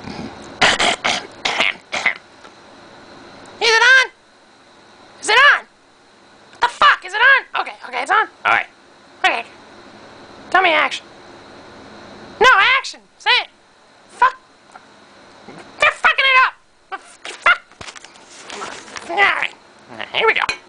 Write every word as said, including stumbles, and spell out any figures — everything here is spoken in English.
Is it on? Is it on? What the fuck? Is it on? Okay, okay, it's on. Alright. Okay. Tell me action. No, action! Say it! Fuck! They're fucking it up! Fuck! Alright. Here we go.